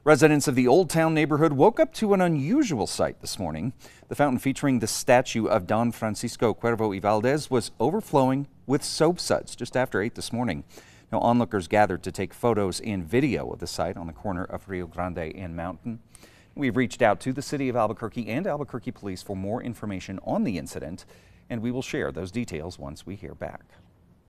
Residents of the Old Town neighborhood woke up to an unusual sight this morning. The fountain featuring the statue of Don Francisco Cuervo y Valdez was overflowing with soapsuds just after 8 this morning. Now, onlookers gathered to take photos and video of the site on the corner of Rio Grande and Mountain. We've reached out to the city of Albuquerque and Albuquerque police for more information on the incident, and we will share those details once we hear back.